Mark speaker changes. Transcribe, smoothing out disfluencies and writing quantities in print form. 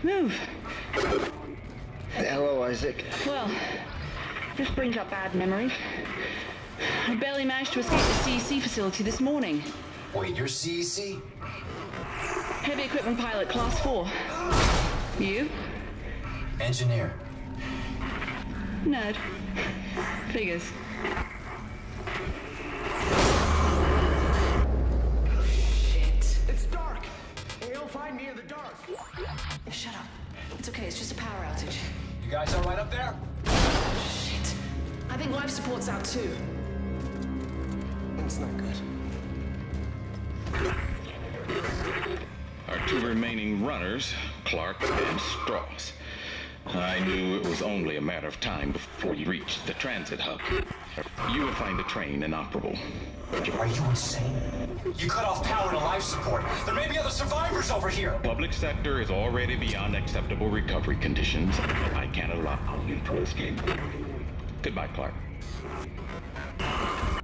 Speaker 1: Move.
Speaker 2: Hello, Isaac.
Speaker 1: Well, this brings up bad memories. I barely managed to escape the CEC facility this morning.
Speaker 3: Wait, you're CEC?
Speaker 1: Heavy equipment pilot, class 4. You?
Speaker 3: Engineer.
Speaker 1: Nerd. Figures.
Speaker 4: Shit. It's dark. He'll find me in the dark.
Speaker 5: Shut up. It's okay, it's just a power outage.
Speaker 3: You guys all right up there?
Speaker 5: Shit. I think life support's out too.
Speaker 4: It's not good.
Speaker 6: Our two remaining runners, Clark and Strauss. I knew it was only a matter of time before you reached the transit hub. You would find the train inoperable.
Speaker 3: Are you insane? You cut off power to life support. There may be other survivors over here.
Speaker 6: Public sector is already beyond acceptable recovery conditions. I can't allow you to escape. Goodbye, Clark.